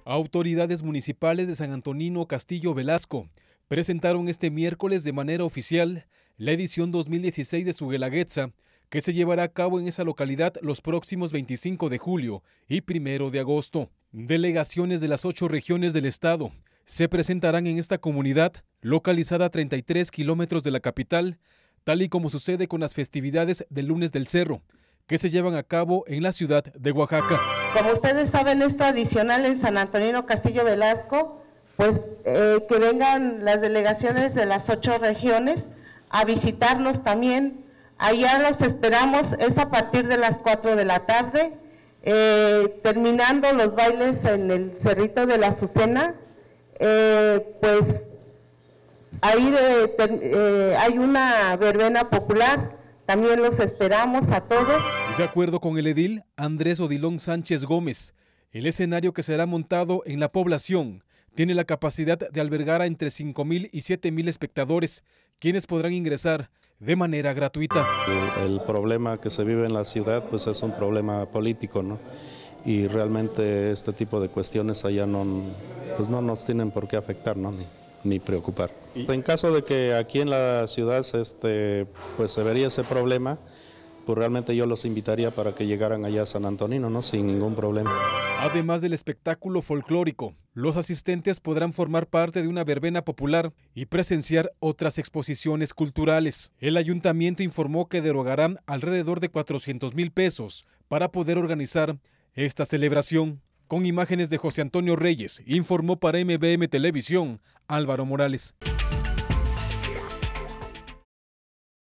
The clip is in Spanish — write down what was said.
Autoridades municipales de San Antonino Castillo Velasco presentaron este miércoles de manera oficial la edición 2016 de su Guelaguetza, que se llevará a cabo en esa localidad los próximos 25 de julio y 1 de agosto. Delegaciones de las 8 regiones del estado se presentarán en esta comunidad, localizada a 33 kilómetros de la capital, tal y como sucede con las festividades del Lunes del Cerro, que se llevan a cabo en la ciudad de Oaxaca. Como ustedes saben, es tradicional en San Antonino Castillo Velasco, pues que vengan las delegaciones de las 8 regiones a visitarnos también. Allá los esperamos, es a partir de las 4 de la tarde, terminando los bailes en el Cerrito de la Azucena, pues ahí hay una verbena popular, también los esperamos a todos. De acuerdo con el edil Andrés Odilón Sánchez Gómez, el escenario que será montado en la población tiene la capacidad de albergar a entre 5,000 y 7,000 espectadores, quienes podrán ingresar de manera gratuita. El problema que se vive en la ciudad pues es un problema político, ¿no? Y realmente este tipo de cuestiones allá no nos tienen por qué afectar, ¿no? Ni preocupar. En caso de que aquí en la ciudad pues se vería ese problema, pues realmente yo los invitaría para que llegaran allá a San Antonino, ¿no? Sin ningún problema. Además del espectáculo folclórico, los asistentes podrán formar parte de una verbena popular y presenciar otras exposiciones culturales. El ayuntamiento informó que derogarán alrededor de 400,000 pesos para poder organizar esta celebración. Con imágenes de José Antonio Reyes, informó para MBM Televisión, Álvaro Morales.